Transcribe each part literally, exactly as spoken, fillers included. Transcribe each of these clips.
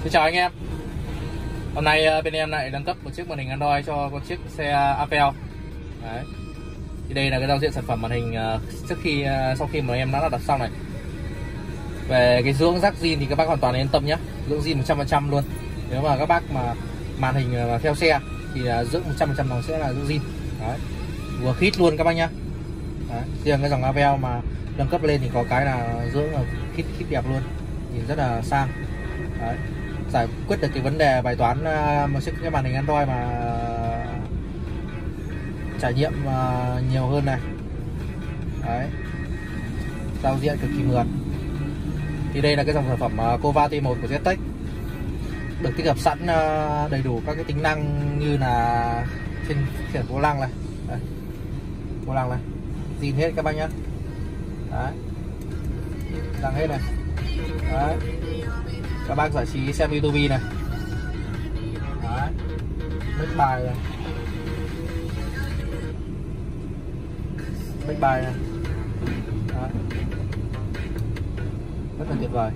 Xin chào anh em. Hôm nay bên em lại nâng cấp một chiếc màn hình Android cho con chiếc xe Apple. Đấy. Thì đây là cái giao diện sản phẩm màn hình trước khi sau khi mà em đã đặt xong này. Về cái dưỡng rắc zin thì các bác hoàn toàn yên tâm nhé, dưỡng zin một trăm phần trăm luôn. Nếu mà các bác mà màn hình mà theo xe thì dưỡng một trăm phần trăm nó sẽ là dưỡng zin. Đấy. Vừa khít luôn các bác nhá. Đấy. Riêng cái dòng Apple mà nâng cấp lên thì có cái là dưỡng là khít khít đẹp luôn, nhìn rất là sang. Đấy. Giải quyết được cái vấn đề bài toán một chiếc cái màn hình Android mà trải nghiệm nhiều hơn này. Đấy. Giao diện cực kỳ mượt. Thì đây là cái dòng sản phẩm Cova T một của Ztech, được tích hợp sẵn đầy đủ các cái tính năng như là trên khiển vô lăng này. Đây. Vô lăng này zin hết các bác nhé. Đấy, đang hết này. Đấy, các bác giải trí xem YouTube này. Đấy, mic bài này, mic bài này. Đấy, rất là tuyệt vời.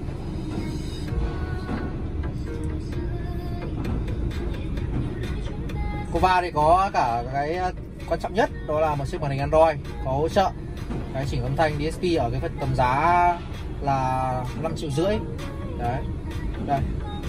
Cova thì có cả cái quan trọng nhất, đó là một chiếc màn hình Android có hỗ trợ cái chỉnh âm thanh đê ét pê ở cái phần tầm giá là năm triệu rưỡi. Đấy, đây,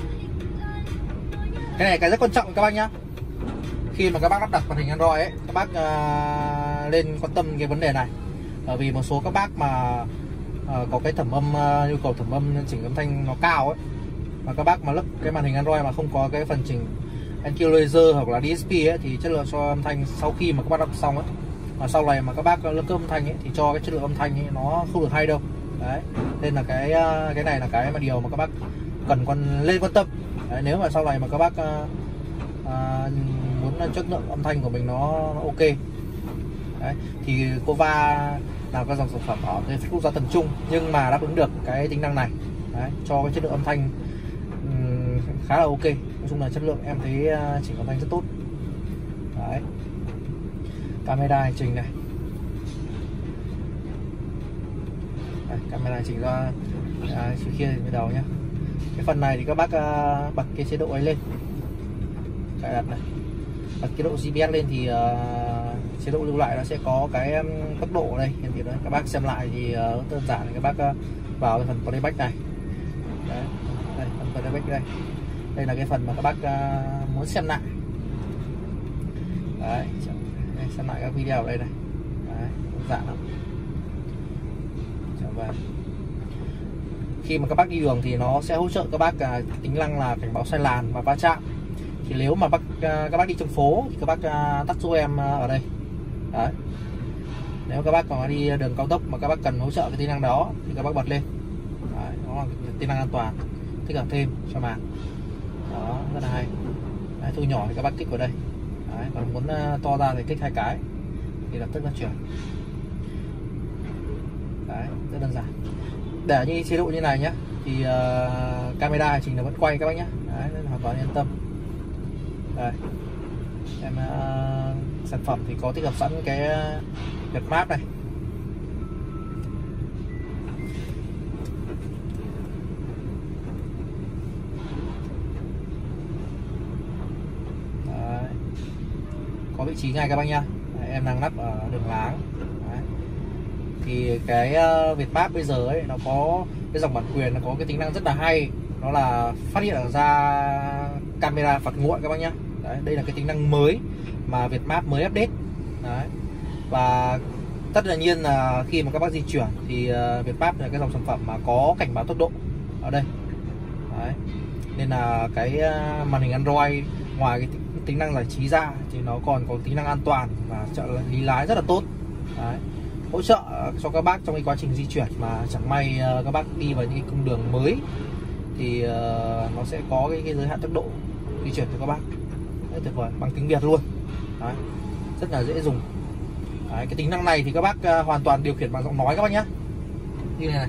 cái này cái rất quan trọng các bác nhá. Khi mà các bác lắp đặt màn hình Android ấy, các bác uh, lên quan tâm cái vấn đề này, bởi vì một số các bác mà uh, có cái thẩm âm uh, nhu cầu thẩm âm chỉnh âm thanh nó cao ấy, mà các bác mà lắp cái màn hình Android mà không có cái phần chỉnh equalizer hoặc là đê ét pê ấy, thì chất lượng cho âm thanh sau khi mà các bác lắp xong ấy, mà sau này mà các bác nâng cấp âm thanh ấy, thì cho cái chất lượng âm thanh ấy, nó không được hay đâu. Đấy, nên là cái cái này là cái mà điều mà các bác cần quan lên quan tâm. Đấy, nếu mà sau này mà các bác uh, uh, muốn chất lượng âm thanh của mình nó, nó ok. Đấy, thì Cova là cái dòng sản phẩm ở cái quốc gia tầm trung nhưng mà đáp ứng được cái tính năng này. Đấy, cho cái chất lượng âm thanh um, khá là ok. Nói chung là chất lượng em thấy uh, chỉnh âm thanh rất tốt. Đấy, camera hành trình này. Đây, camera hành trình ra à, chiều kia từ đầu nhé. Cái phần này thì các bác uh, bật cái chế độ ấy lên, cài đặt này, bật cái độ giê pê ét lên thì uh, chế độ lưu lại nó sẽ có cái um, tốc độ đây hiện thị đấy. Các bác xem lại thì uh, đơn giản là các bác uh, vào cái phần playback này. Đấy, đây phần playback đây. Đây là cái phần mà các bác uh, muốn xem lại. Đấy, đây, xem lại các video ở đây này. Đấy, đơn giản lắm. Và khi mà các bác đi đường thì nó sẽ hỗ trợ các bác uh, tính năng là cảnh báo sai làn và va chạm. Thì nếu mà bác, uh, các bác đi trong phố thì các bác uh, tắt giúp em uh, ở đây. Đấy, nếu các bác còn đi đường cao tốc mà các bác cần hỗ trợ cái tính năng đó thì các bác bật lên. Đấy, nó là tính năng an toàn tích hợp thêm cho màn đó, rất là hay. Đấy, thu nhỏ thì các bác kích vào đây. Đấy, còn muốn uh, to ra thì kích hai cái thì lập tức nó chuyển. Đấy, rất đơn giản. Để như chế độ như này nhé thì uh, camera hành trình nó vẫn quay các bác nhé. Đấy, nên hoàn toàn yên tâm. Đây, em uh, sản phẩm thì có tích hợp sẵn cái Việt map này. Đấy, có vị trí ngay các bác nhá. Đấy, em đang lắp ở đường láng. Đấy. Thì cái uh, Việt map bây giờ ấy nó có cái dòng bản quyền, nó có cái tính năng rất là hay, đó là phát hiện ra camera phạt nguội các bác nhá. Đấy, đây là cái tính năng mới mà Việt map mới update. Đấy, và tất nhiên là khi mà các bác di chuyển thì uh, Việt map là cái dòng sản phẩm mà có cảnh báo tốc độ ở đây. Đấy, nên là cái uh, màn hình Android ngoài cái tính năng giải trí ra thì nó còn có tính năng an toàn và trợ lý lái rất là tốt. Đấy, hỗ trợ cho các bác trong cái quá trình di chuyển mà chẳng may uh, các bác đi vào những cái cung đường mới thì uh, nó sẽ có cái, cái giới hạn tốc độ di chuyển cho các bác. Đấy, tuyệt vời, bằng tiếng Việt luôn. Đấy, rất là dễ dùng. Đấy, cái tính năng này thì các bác uh, hoàn toàn điều khiển bằng giọng nói các bác nhé, như này này.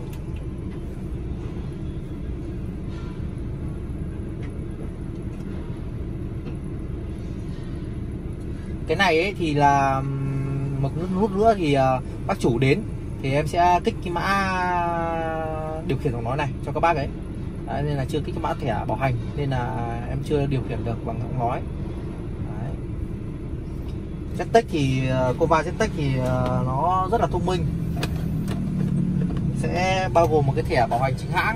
Cái này ấy thì là một nút nữa thì uh, bác chủ đến thì em sẽ kích cái mã điều khiển giọng nói này cho các bác ấy. Đấy, nên là chưa kích cái mã thẻ bảo hành nên là em chưa điều khiển được bằng giọng nói. Đấy. Zetec thì Cova Zetec thì nó rất là thông minh, sẽ bao gồm một cái thẻ bảo hành chính hãng.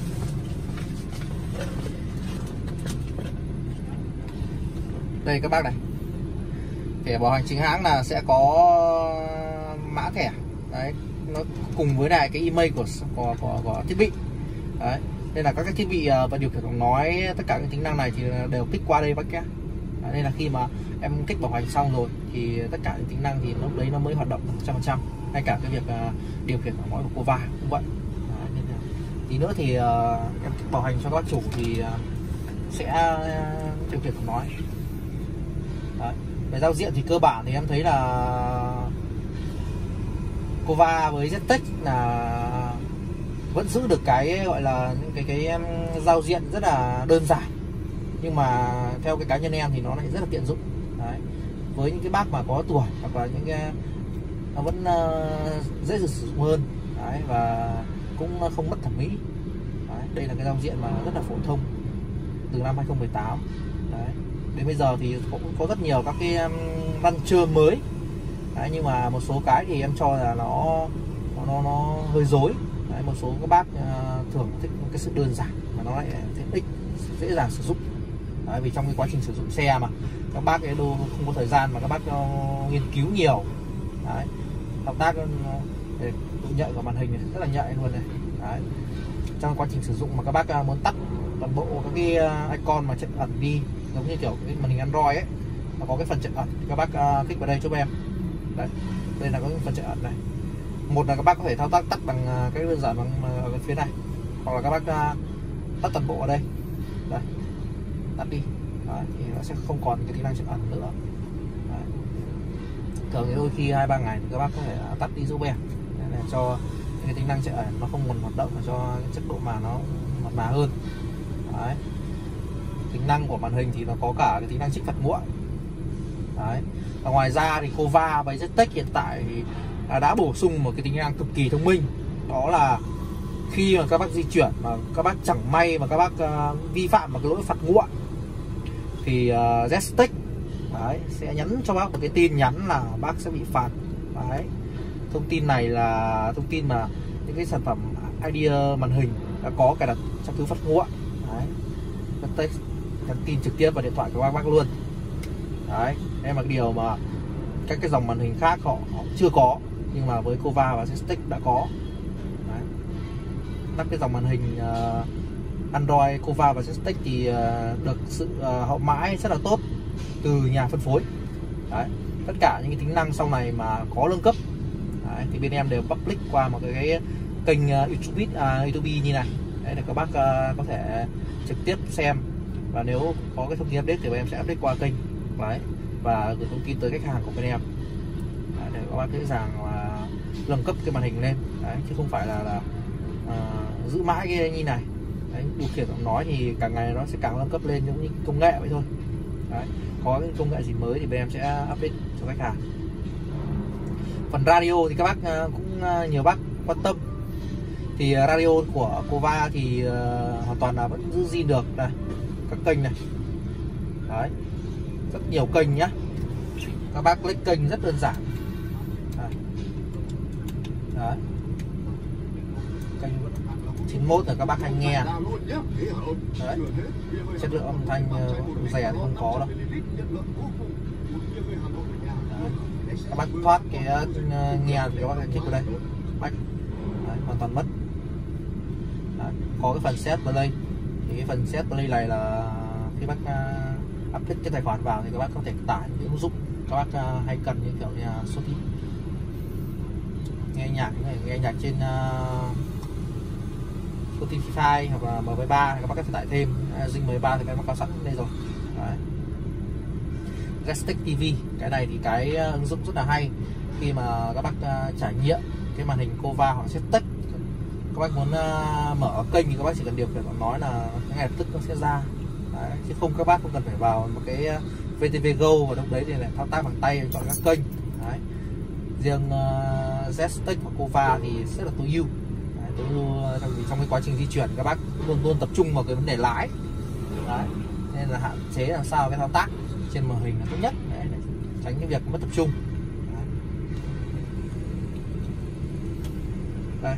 Đây các bác này, thẻ bảo hành chính hãng là sẽ có mã thẻ. Đấy, nó cùng với lại cái email của của, của, của thiết bị. Đấy, nên là các cái thiết bị và điều khiển giọng nói, tất cả những tính năng này thì đều kích qua đây bác nhé. Đấy, nên là khi mà em kích bảo hành xong rồi thì tất cả những tính năng thì lúc đấy nó mới hoạt động một trăm phần trăm. Ngay cả cái việc uh, điều khiển giọng nói của Cova cũng vậy. Đấy, nên là tí nữa thì uh, em kích bảo hành cho các bác chủ thì uh, sẽ uh, điều khiển giọng nói. Đấy. Về giao diện thì cơ bản thì em thấy là Cova với Zetec là vẫn giữ được cái gọi là những cái cái giao diện rất là đơn giản, nhưng mà theo cái cá nhân em thì nó lại rất là tiện dụng. Đấy. Với những cái bác mà có tuổi hoặc là những cái nó vẫn uh, dễ sử dụng hơn. Đấy, và cũng không mất thẩm mỹ. Đấy, đây là cái giao diện mà rất là phổ thông từ năm hai không một tám. Đấy. Đến bây giờ thì cũng có rất nhiều các cái um, văn chương mới. Đấy, nhưng mà một số cái thì em cho là nó nó nó hơi rối. Đấy, một số các bác uh, thường thích cái sự đơn giản mà nó lại tiện ích, dễ dàng sử dụng. Đấy, vì trong cái quá trình sử dụng xe mà các bác ấy đâu không có thời gian mà các bác uh, nghiên cứu nhiều. Đấy, thao tác để nhạy vào màn hình này, rất là nhạy luôn này. Đấy, trong quá trình sử dụng mà các bác uh, muốn tắt toàn bộ các cái uh, icon mà chật ẩn đi, giống như kiểu cái màn hình Android ấy, nó có cái phần chật ẩn thì các bác uh, kích vào đây giúp em. Đấy, đây là có cái phần chật ẩn này. Một là các bác có thể thao tác tắt bằng uh, cái đơn giản bằng uh, ở phía này, hoặc là các bác uh, tắt toàn bộ ở đây. Đây, tắt đi. Đấy, thì nó sẽ không còn cái tính năng chật ẩn nữa. Đấy. Thường thì đôi khi hai ba ngày thì các bác có thể tắt đi giúp em để cho cái tính năng chật ẩn nó không còn hoạt động, và cho cái chất độ màn nó mượt mà hơn. Đấy. Tính năng của màn hình thì nó có cả cái tính năng trích phạt nguội. Đấy. Và ngoài ra thì Cova với Zetec hiện tại thì đã bổ sung một cái tính năng cực kỳ thông minh, đó là khi mà các bác di chuyển mà các bác chẳng may mà các bác uh, vi phạm vào cái lỗi phạt nguội thì uh, Zetec đấy sẽ nhắn cho bác một cái tin nhắn là bác sẽ bị phạt. Đấy, thông tin này là thông tin mà những cái sản phẩm i đê màn hình đã có cài đặt trong thứ phạt nguội. Đấy, Zetec nhắn tin trực tiếp vào điện thoại của bác bác luôn. Đấy, đây là cái điều mà các cái dòng màn hình khác họ, họ chưa có, nhưng mà với Cova và Zetec đã có. Đấy. Các cái dòng màn hình uh, Android Cova và Zetec thì uh, được sự uh, hậu mãi rất là tốt từ nhà phân phối. Đấy. Tất cả những cái tính năng sau này mà có nâng cấp, đấy, thì bên em đều public qua một cái, cái kênh uh, YouTube, uh, YouTube như này. Đấy, để các bác uh, có thể trực tiếp xem, và nếu có cái thông tin update thì bên em sẽ update qua kênh. Đấy, và gửi thông tin tới khách hàng của bên em. Đấy, để các bác dễ dàng mà nâng cấp cái màn hình lên. Đấy, chứ không phải là, là uh, giữ mãi cái như này. Đấy, điều khiển giọng nói thì càng ngày nó sẽ càng nâng cấp lên, giống như công nghệ vậy thôi. Đấy, có cái công nghệ gì mới thì bên em sẽ update cho khách hàng. Phần radio thì các bác uh, cũng uh, nhiều bác quan tâm. Thì uh, radio của Cova thì uh, hoàn toàn là vẫn giữ gìn được này, các kênh này. Đấy, rất nhiều kênh nhá. Các bác click kênh rất đơn giản. Đấy. Đấy. Kênh chín mốt là các bác hay nghe. Đấy. Chất lượng âm thanh uh, rẻ thì không có đâu. Đấy. Các bác thoát cái uh, nghe thì các bác hãy click vào đây. Bách. Đấy, hoàn toàn mất. Đấy. Có cái phần set play. Thì cái phần set play này là khi bác uh, update cái tài khoản vào thì các bác có thể tải những ứng dụng các bác uh, hay cần, như kiểu như Spotify, nghe nhạc nghe nhạc trên uh, Spotify hoặc là em pê ba thì các bác có thể tải thêm. Zing em pê ba thì các bác có sẵn đây rồi. Đấy. Zetec ti vi, cái này thì cái uh, ứng dụng rất là hay khi mà các bác uh, trải nghiệm cái màn hình Cova hoặc Zetec. Các bác muốn uh, mở kênh thì các bác chỉ cần điều khiển giọng nói là ngay lập tức nó sẽ ra. Đấy, chứ không các bác không cần phải vào một cái vê tê vê Go và lúc đấy thì lại thao tác bằng tay chọn các kênh. Đấy. Riêng uh, Zetec và Cova thì rất là tối ưu. Đấy, trong, trong cái quá trình di chuyển các bác luôn luôn tập trung vào cái vấn đề lái. Đấy. Nên là hạn chế làm sao cái thao tác trên màn hình là tốt nhất. Đấy, để tránh cái việc mất tập trung. Đấy. Đây.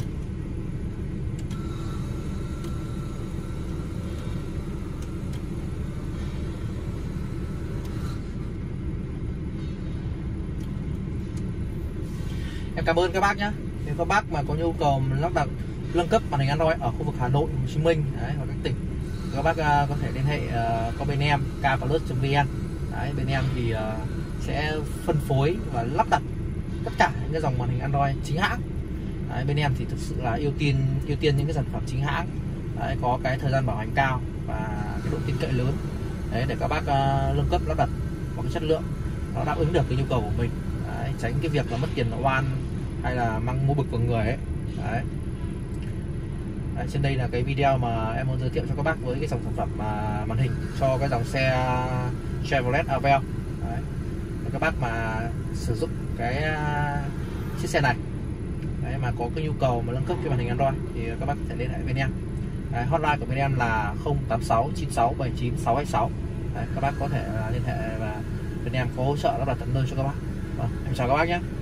Em cảm ơn các bác nhé. Nếu các bác mà có nhu cầu lắp đặt nâng cấp màn hình Android ở khu vực Hà Nội, Hồ Chí Minh đấy, hoặc các tỉnh, các bác uh, có thể liên hệ uh, có bên em ca plus chấm vn. Đấy, bên em thì uh, sẽ phân phối và lắp đặt tất cả những cái dòng màn hình Android chính hãng. Đấy, bên em thì thực sự là ưu tiên ưu tiên những cái sản phẩm chính hãng. Đấy, có cái thời gian bảo hành cao và cái độ tin cậy lớn. Đấy, để các bác uh, nâng cấp lắp đặt có cái chất lượng nó đáp ứng được cái nhu cầu của mình. Đấy, tránh cái việc là mất tiền oan hay là mang mua bực vào người ấy. Đấy. Đấy, trên đây là cái video mà em muốn giới thiệu cho các bác với cái dòng sản phẩm mà màn hình cho cái dòng xe Chevrolet Aveo. Đấy. Các bác mà sử dụng cái uh, chiếc xe này đấy, mà có cái nhu cầu mà nâng cấp cái màn hình Android thì các bác có thể liên hệ bên em. Đấy, hotline của bên em là không tám sáu chín sáu bảy chín sáu hai sáu. Đấy, các bác có thể uh, liên hệ và bên em có hỗ trợ lắp đặt tận nơi cho các bác. Vâng, em chào các bác nhé.